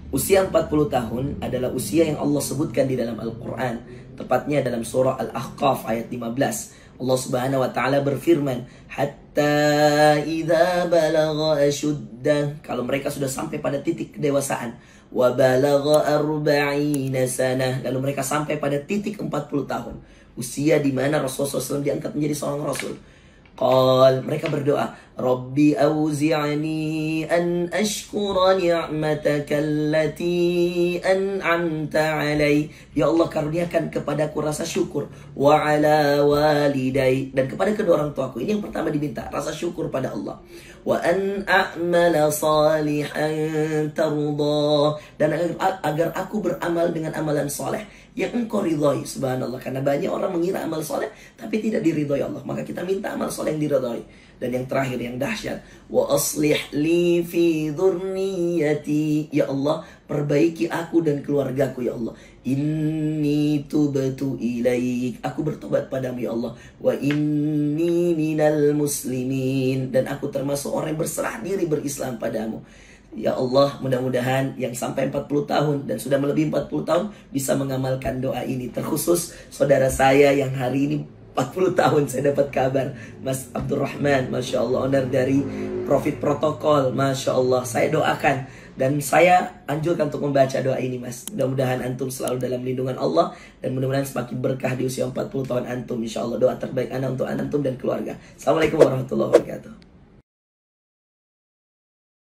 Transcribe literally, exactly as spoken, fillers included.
Usia empat puluh tahun adalah usia yang Allah sebutkan di dalam Al-Quran. Tepatnya dalam surah Al-Ahqaf ayat lima belas. Allah subhanahu wa ta'ala berfirman, hatta idza balagha ashuddah, kalau mereka sudah sampai pada titik kedewasaan, wa balagha arba'ina sanah, lalu mereka sampai pada titik empat puluh tahun, usia di mana Rasulullah shallallahu alaihi wasallam diangkat menjadi seorang rasul. Qal, mereka berdoa, Rabbi auzi'ani an ashkura ni'mataka allati an'amta alai. Ya Allah, karuniakan kepadaku rasa syukur, wa ala walidai, dan kepada kedua orang tuaku. Ini yang pertama diminta, rasa syukur pada Allah. Wa an a'mala salihan tarda, dan agar, agar aku beramal dengan amalan soleh yang engkau ridhoi. Subhanallah, karena banyak orang mengira amal soleh tapi tidak diridhoi Allah, maka kita minta amal soleh yang diridhoi. Dan yang terakhir yang dahsyat, wa aslih li fi dzurriyyati, ya Allah, perbaiki aku dan keluargaku ya Allah. Inni tubtu ilaik, aku bertobat padamu ya Allah. Wa inni minal muslimin, dan aku termasuk orang yang berserah diri berislam padamu. Ya Allah, mudah-mudahan yang sampai empat puluh tahun dan sudah melebihi empat puluh tahun bisa mengamalkan doa ini. Terkhusus saudara saya yang hari ini empat puluh tahun, saya dapat kabar, Mas Abdurrahman, Masya Allah, owner dari Profit Protocol, Masya Allah. Saya doakan dan saya anjurkan untuk membaca doa ini, Mas. Mudah-mudahan antum selalu dalam lindungan Allah, dan mudah-mudahan semakin berkah di usia empat puluh tahun antum. Insya Allah doa terbaik anda untuk antum dan keluarga. Assalamualaikum warahmatullahi wabarakatuh.